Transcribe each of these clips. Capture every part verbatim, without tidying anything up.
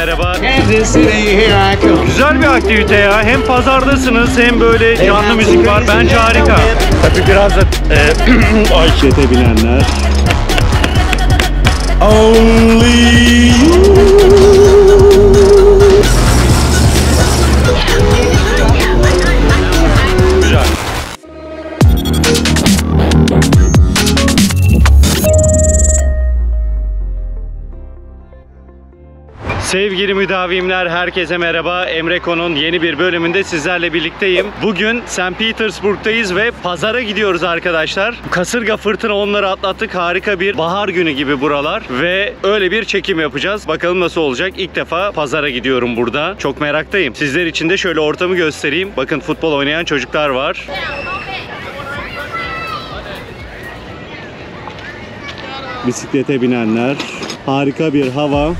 merhaba. Güzel bir aktivite ya. Hem pazardasınız hem böyle canlı müzik var. Bence harika. Tabii biraz da e, ayşete bilenler. Only güzel. Sevgili müdavimler, herkese merhaba. Emreko'nun yeni bir bölümünde sizlerle birlikteyim. Bugün Saint Petersburg'dayız ve pazara gidiyoruz arkadaşlar. Kasırga fırtına onları atlattık. Harika bir bahar günü gibi buralar ve öyle bir çekim yapacağız. Bakalım nasıl olacak. İlk defa pazara gidiyorum burada. Çok meraktayım. Sizler için de şöyle ortamı göstereyim. Bakın, futbol oynayan çocuklar var. Bisiklete binenler. Harika bir hava.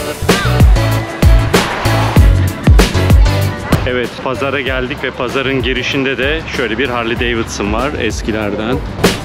Evet, pazara geldik ve pazarın girişinde de şöyle bir Harley Davidson var eskilerden.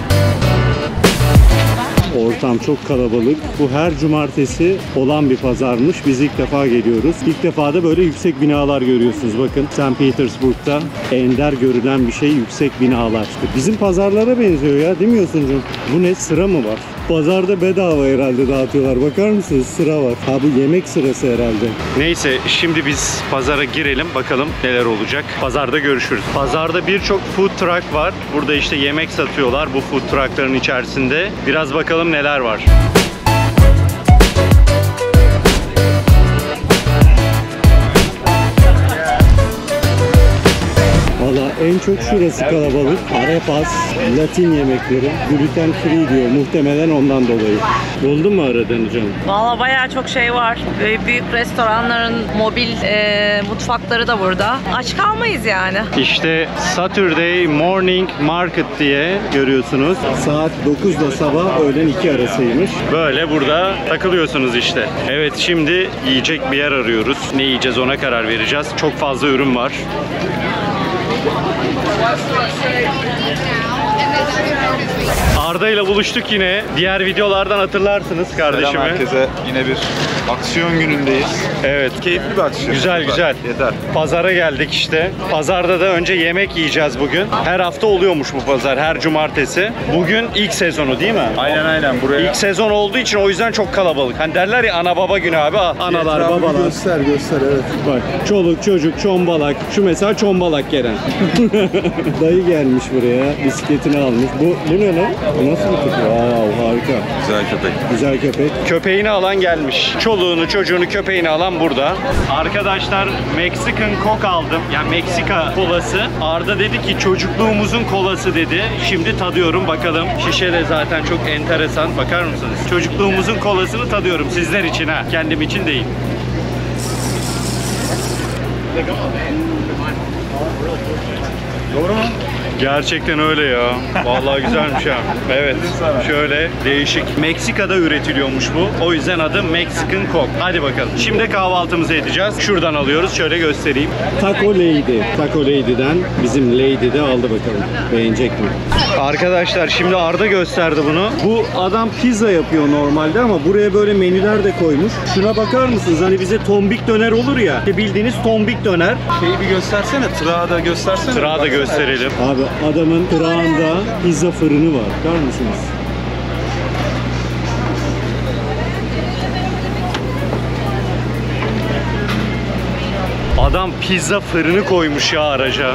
Ortam çok kalabalık. Bu her cumartesi olan bir pazarmış. Biz ilk defa geliyoruz. İlk defa da böyle yüksek binalar görüyorsunuz. Bakın, Saint Petersburg'da ender görülen bir şey yüksek binalar. Bizim pazarlara benziyor ya, değil mi Yosuncuğum? Bu ne, sıra mı var? Pazarda bedava herhalde dağıtıyorlar. Bakar mısınız? Sıra var. Ha, bu yemek sırası herhalde. Neyse, şimdi biz pazara girelim. Bakalım neler olacak. Pazarda görüşürüz. Pazarda birçok food truck var. Burada işte yemek satıyorlar bu food truckların içerisinde. Biraz bakalım neler var. Valla en çok şurası kalabalık. Arepas, Latin yemekleri, gluten free diyor. Muhtemelen ondan dolayı. Buldun mu aradığını canım? Valla bayağı çok şey var. Böyle büyük restoranların mobil e, mutfakları da burada. Aç kalmayız yani. İşte Saturday Morning Market diye görüyorsunuz. Saat dokuzda sabah öğlen iki arasıymış. Böyle burada takılıyorsunuz işte. Evet, şimdi yiyecek bir yer arıyoruz. Ne yiyeceğiz ona karar vereceğiz. Çok fazla ürün var. Arda ile buluştuk yine. Diğer videolardan hatırlarsınız kardeşimi. Selam herkese. Yine bir aksiyon günündeyiz. Evet. Keyifli bir aksiyon. Güzel güzel. Yeter. Pazara geldik işte. Pazarda da önce yemek yiyeceğiz bugün. Her hafta oluyormuş bu pazar. Her cumartesi. Bugün ilk sezonu değil mi? Aynen aynen. Buraya İlk sezon olduğu için o yüzden çok kalabalık. Hani derler ya, ana baba günü abi. Analar, Etrafı babalar. göster göster evet. Bak, çoluk çocuk çombalak. Şu mesela çombalak gelen. Dayı gelmiş buraya. Bisikletini almış. Bu, bu ne lan? Bu nasıl bir köpek? Wow, harika. Güzel köpek. Güzel köpek. Köpeğini alan gelmiş. Çoluğunu, çocuğunu, köpeğini alan burada. Arkadaşlar, Mexican Coke aldım. Yani Meksika kolası. Arda dedi ki çocukluğumuzun kolası dedi. Şimdi tadıyorum bakalım. Şişe de zaten çok enteresan. Bakar mısınız? Çocukluğumuzun kolasını tadıyorum sizler için ha. Kendim için değil. Doğru mu? Gerçekten öyle ya. Vallahi güzelmiş ha. Evet. Şöyle değişik. Meksika'da üretiliyormuş bu. O yüzden adı Mexican Coke. Hadi bakalım. Şimdi kahvaltımızı edeceğiz. Şuradan alıyoruz. Şöyle göstereyim. Taco Lady. Taco Lady'den bizim Lady de aldı bakalım. Beğenecek mi? Arkadaşlar, şimdi Arda gösterdi bunu. Bu adam pizza yapıyor normalde ama buraya böyle menüler de koymuş. Şuna bakar mısınız? Hani bize tombik döner olur ya. İşte bildiğiniz tombik döner. Şeyi bir göstersene. Tırağı da göstersene. Tırağı da gösterelim. Abi, adamın tırağında pizza fırını var. Bakar mısınız? Adam pizza fırını koymuş ya araca.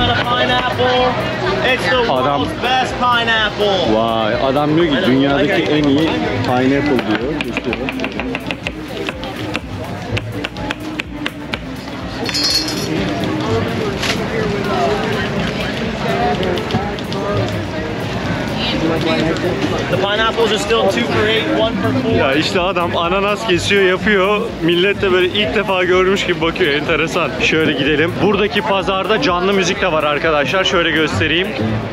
Adam, vay, adam diyor ki dünyadaki en iyi pineapple diyor. İşte The pineapples are still two for eight, one for four. ya işte adam ananas kesiyor, yapıyor. Millet de böyle ilk defa görmüş gibi bakıyor. Enteresan. Şöyle gidelim. Buradaki pazarda canlı müzik de var arkadaşlar. Şöyle göstereyim.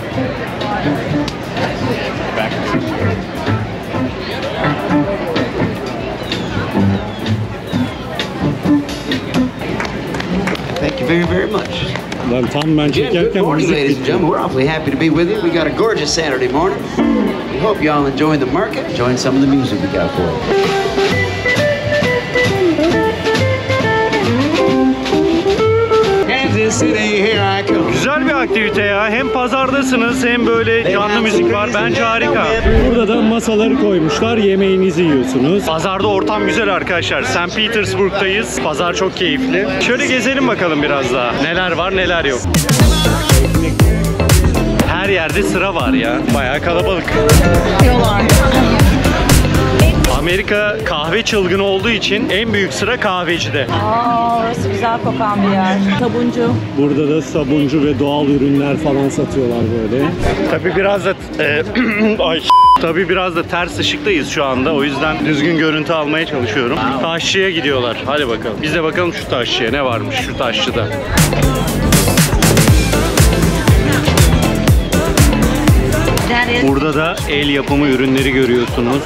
Thank you very, very much. Lan tam ben Again, good çekerken morning, müzik ladies and bitti. gentlemen. We're awfully happy to be with you. We got a gorgeous Saturday morning. We hope you all enjoying the market, enjoying some of the music we got for you. Kansas City, here I come. Güzel bir aktivite ya. Hem pazardasınız hem böyle canlı müzik var. Bence harika. Burada da masaları koymuşlar. Yemeğinizi yiyorsunuz. Pazarda ortam güzel arkadaşlar. Saint Petersburg'dayız. Pazar çok keyifli. Şöyle gezelim bakalım biraz daha. Neler var neler yok. Her yerde sıra var ya. Bayağı kalabalık. Amerika kahve çılgını olduğu için en büyük sıra kahvecide. Aa, orası güzel kokan bir yer. Sabuncu. Burada da sabuncu ve doğal ürünler falan satıyorlar böyle. Tabii biraz da e, ay tabii biraz da ters ışıktayız şu anda. O yüzden düzgün görüntü almaya çalışıyorum. Taşçıya gidiyorlar. Hadi bakalım. Biz de bakalım şu taşçıya ne varmış şu taşçıda. Burada da el yapımı ürünleri görüyorsunuz.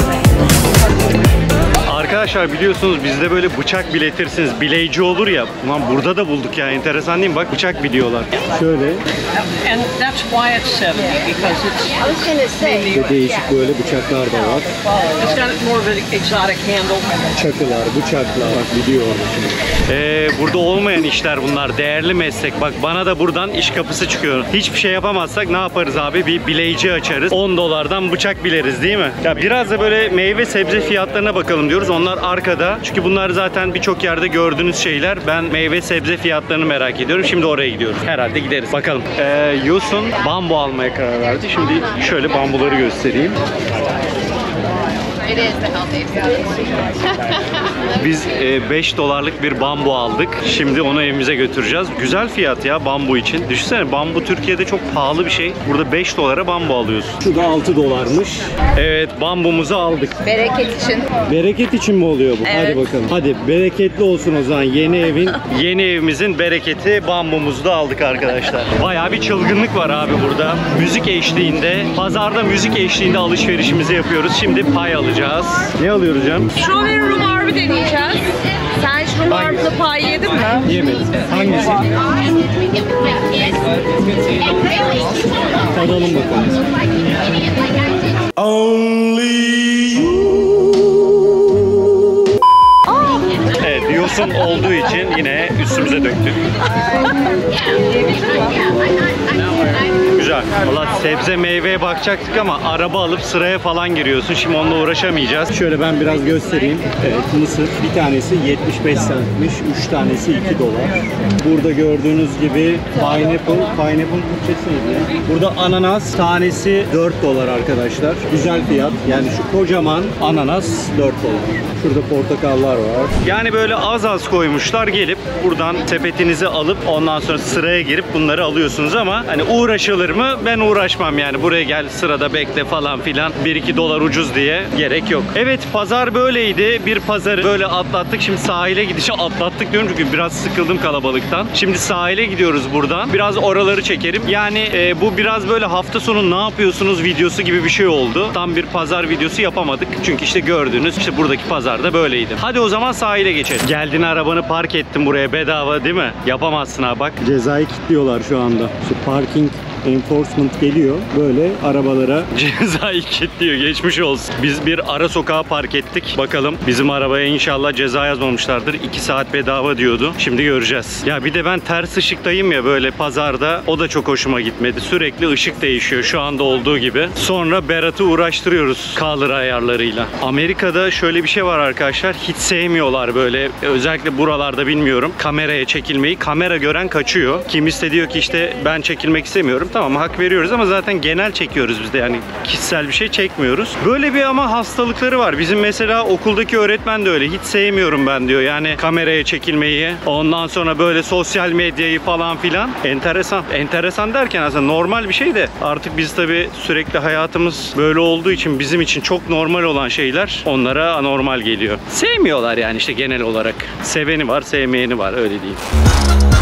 Arkadaşlar biliyorsunuz bizde böyle bıçak biletirsiniz. Bileyci olur ya. Ulan burada da bulduk ya. Enteresan değil mi? Bak bıçak biliyorlar. Şöyle. And that's why it's seventy, because it's I was gonna say. Ve değişik böyle bıçaklar da var. it's got more of an exotic handle. Çakılar, bıçaklar. Bak biliyor orada şimdi. Ee, burada olmayan işler bunlar. Değerli meslek. Bak bana da buradan iş kapısı çıkıyor. Hiçbir şey yapamazsak ne yaparız abi? Bir bileyci açarız. on dolardan bıçak bileriz değil mi? Ya biraz da böyle meyve sebze fiyatlarına bakalım diyoruz. Onlar arkada. Çünkü bunlar zaten birçok yerde gördüğünüz şeyler. Ben meyve sebze fiyatlarını merak ediyorum. Şimdi oraya gidiyoruz. Herhalde gideriz. Bakalım. Ee, Yosun bambu almaya karar verdi. Şimdi şöyle bambuları göstereyim. It is the healthiest. Biz beş dolarlık bir bambu aldık. Şimdi onu evimize götüreceğiz. Güzel fiyat ya bambu için. Düşünsene bambu Türkiye'de çok pahalı bir şey. Burada beş dolara bambu alıyorsun. Şu da altı dolarmış. Evet bambumuzu aldık. Bereket için. Bereket için mi oluyor bu? Evet. Hadi bakalım. Hadi bereketli olsun o zaman yeni evin. Yeni evimizin bereketi bambumuzu da aldık arkadaşlar. Bayağı bir çılgınlık var abi burada. Müzik eşliğinde, pazarda müzik eşliğinde alışverişimizi yapıyoruz. Şimdi pay alacağız. Ne alıyoruz canım? Strawberry rhubarbe deneyeceğiz. Sen şu rhubarbe'lı pay yedin mi? Yemedim. Hangisi? Tadalım bakalım. Evet, yosun olduğu için yine üstümüze döktük. Güzel. Valla sebze meyveye bakacaktık ama araba alıp sıraya falan giriyorsun. Şimdi onunla uğraşamayacağız. Şöyle ben biraz göstereyim. Evet, mısır bir tanesi yetmiş beş centmiş. üç tanesi iki dolar. Burada gördüğünüz gibi pineapple. Pineapple Türkçesi neydi ya? Burada ananas tanesi dört dolar arkadaşlar. Güzel fiyat. Yani şu kocaman ananas dört dolar. Şurada portakallar var. Yani böyle az az koymuşlar. Gelip buradan sepetinizi alıp ondan sonra sıraya girip bunları alıyorsunuz ama hani uğraşılır mı? Ben uğraşmam yani. Buraya gel sırada bekle falan filan. bir iki dolar ucuz diye gerek yok. Evet pazar böyleydi. Bir pazarı böyle atlattık. Şimdi sahile gidişi atlattık diyorum çünkü biraz sıkıldım kalabalıktan. Şimdi sahile gidiyoruz buradan. Biraz oraları çekerim. Yani e, bu biraz böyle hafta sonu ne yapıyorsunuz videosu gibi bir şey oldu. Tam bir pazar videosu yapamadık. Çünkü işte gördüğünüz işte buradaki pazarda böyleydi. Hadi o zaman sahile geçelim. Geldin arabanı park ettin buraya bedava değil mi? Yapamazsın ha bak. Cezayı kilitliyorlar şu anda. Şu parking enforcement geliyor. Böyle arabalara cezayı kilitliyor. Geçmiş olsun. Biz bir ara sokağa park ettik. Bakalım bizim arabaya inşallah ceza yazmamışlardır. iki saat bedava diyordu. Şimdi göreceğiz. Ya bir de ben ters ışıktayım ya böyle pazarda. O da çok hoşuma gitmedi. Sürekli ışık değişiyor şu anda olduğu gibi. Sonra Berat'ı uğraştırıyoruz color ayarlarıyla. Amerika'da şöyle bir şey var arkadaşlar. Hiç sevmiyorlar böyle. Özellikle buralarda bilmiyorum. Kameraya çekilmeyi. Kamera gören kaçıyor. Kimisi de diyor ki işte ben çekilmek istemiyorum. Tamam hak veriyoruz ama zaten genel çekiyoruz biz de yani kişisel bir şey çekmiyoruz. Böyle bir ama hastalıkları var. Bizim mesela okuldaki öğretmen de öyle. Hiç sevmiyorum ben diyor. Yani kameraya çekilmeyi, ondan sonra böyle sosyal medyayı falan filan. Enteresan. Enteresan derken aslında normal bir şey de artık biz tabii sürekli hayatımız böyle olduğu için bizim için çok normal olan şeyler onlara anormal geliyor. Sevmiyorlar yani işte genel olarak. Seveni var, sevmeyeni var öyle diyeyim.